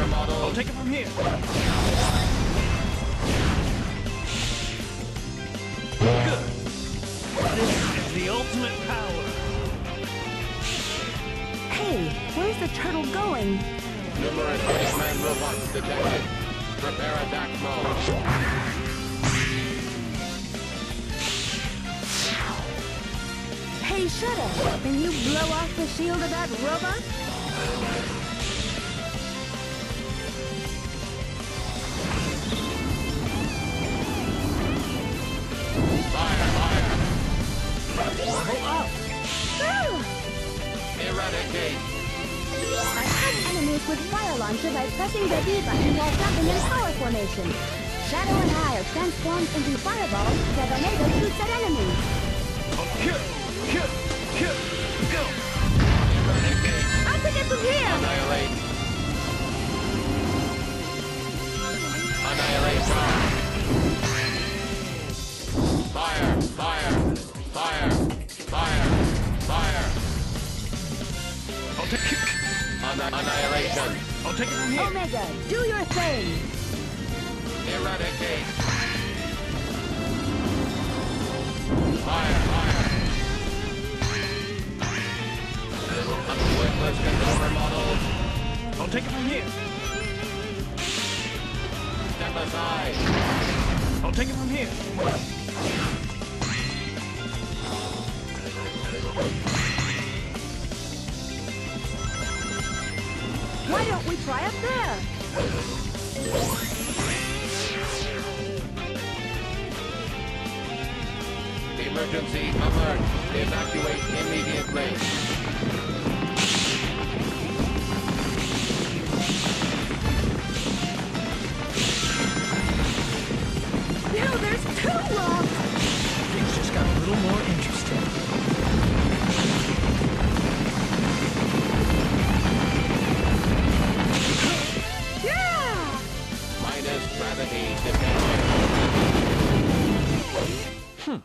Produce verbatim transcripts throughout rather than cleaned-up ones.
lower model. I'll take it from here. Good. This is the ultimate power. Hey, where's the turtle going? Numerous Eggman robots detected. Prepare attack mode. Hey, Shredder, can you blow off the shield of that robot? Fire, fire! Level up! Eradicate! Attack enemies with fire launcher by pressing the B button while jumping in power formation. Shadow and I are transformed into fireballs that Omega shoots at enemies. Oh, kill! Kill! Kill! Go! Eradicate! I'll take it from here! Annihilate! Annihilate power! Fire! Fire! Fire! Fire! Fire! I'll take it. Anni annihilation! I'll take it from here. Omega, do your thing! Eradicate! Fire! Fire! Witless controller model! I'll take it from here. Step aside! I'll take it from here. Why don't we try up there? Emergency alert! Evacuate immediately! Ew, there's two rocks! Things just got a little more interesting. Yeah! Minus gravity defense. Hmm.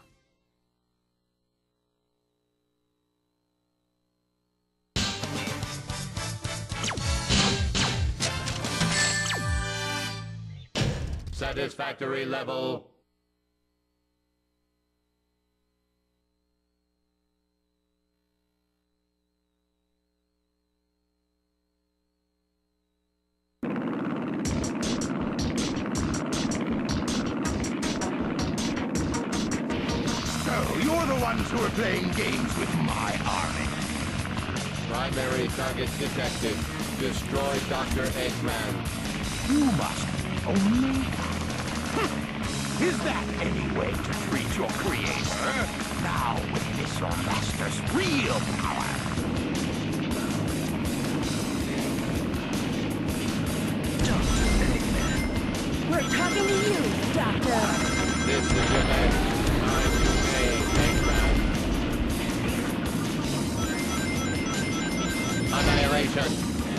Satisfactory level. You're the ones who are playing games with my army. Primary target detected. Destroy Doctor Eggman. You must be only... Hm. Is that any way to treat your creator? Now witness your master's real power. Doctor Eggman. We're talking to you, Doctor. This is your man. I'm Eggman. Annihilation.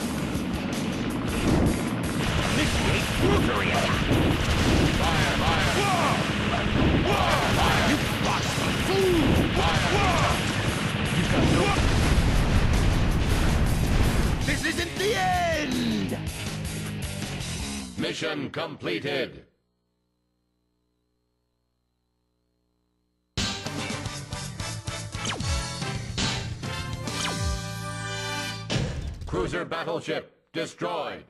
Initiate brutally attack. Fire, fire. Whoa! Whoa! Fire! You bastard! Fire. You've got no... This isn't the end! Mission completed. Cruiser battleship destroyed.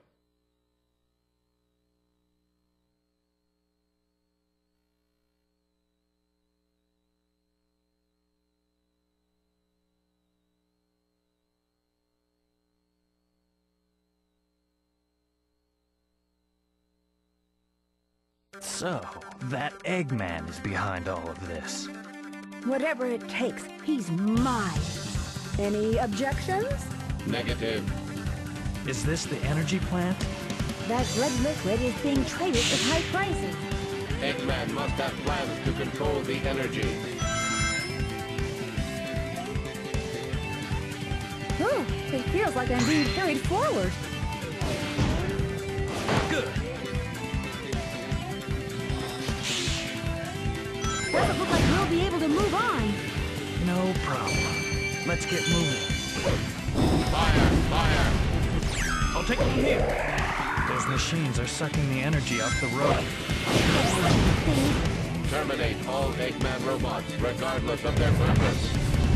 So, that Eggman is behind all of this. Whatever it takes, he's mine. Any objections? Negative. Is this the energy plant? That red liquid is being traded at high prices. Eggman must have plans to control the energy. Ooh, it feels like I'm being carried forward. Good. Doesn't look like we'll be able to move on. No problem. Let's get moving. Fire! Fire! I'll take it from here. machines are sucking the energy off the road. Terminate all Eggman robots, regardless of their purpose.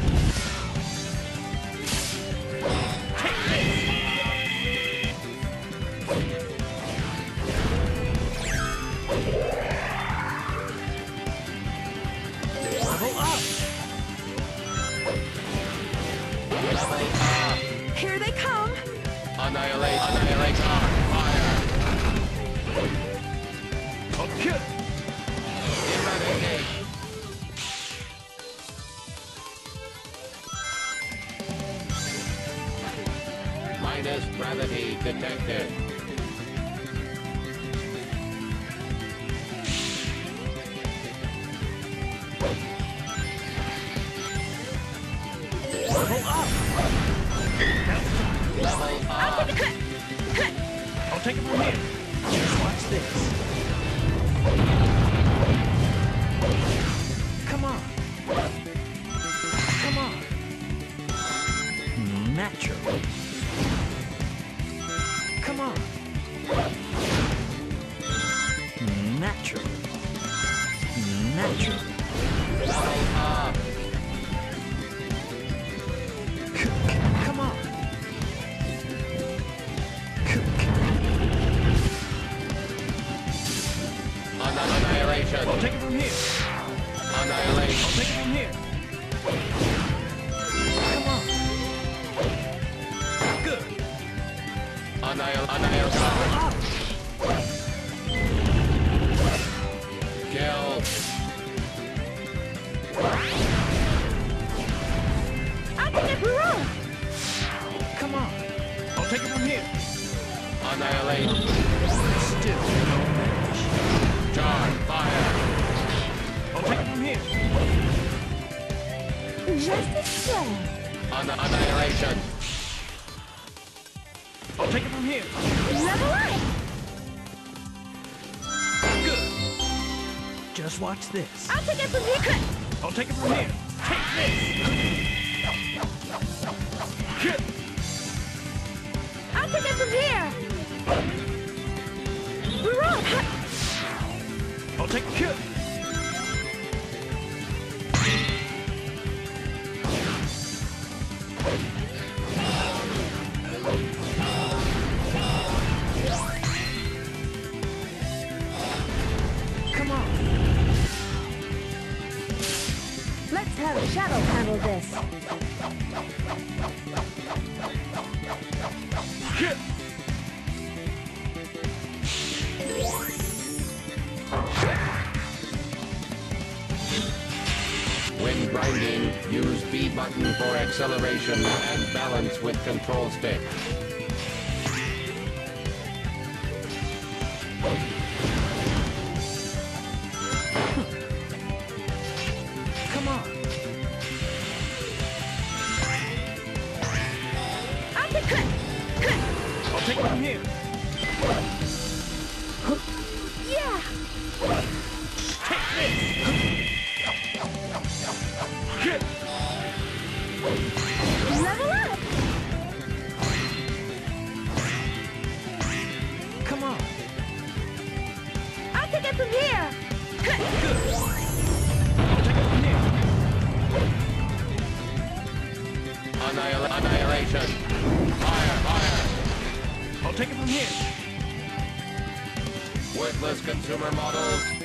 Level up! Level up! Here they come! Annihilate! Annihilate! Fire! Okay. Eradicate! Minus gravity detected. Level up! Level up! I'll take it from here. Just watch this. Come on. Come on. Natural. Come on. Natural. Natural. Level up! Come on. Annihilation! I'll take it from here. Annihilation! I'll take it from here. Come on. Good. Annihil annihilation! Up. Kill! I'll take it for all! Come on. I'll take it from here. Annihilate! Still no match. Charge! Fire! I'll take it from here. Just as well. Anni annihilation! I'll take it from here. Level up! Good. Just watch this. I'll take it from here! I'll take it from here. Take this. Good. I'll take it from here! We're on! I'll take it. Good. Come on. Let's have Shadow handle this. Good. When grinding, use B button for acceleration and balance with control stick. Come on. I'll take it! I'll take it from here. Yeah! Take this. Good. Level up! Come on. I'll take it from here! Good. I'll take it from here. Annihil annihilation! Fire! Fire! I'll take it from here. Worthless consumer models!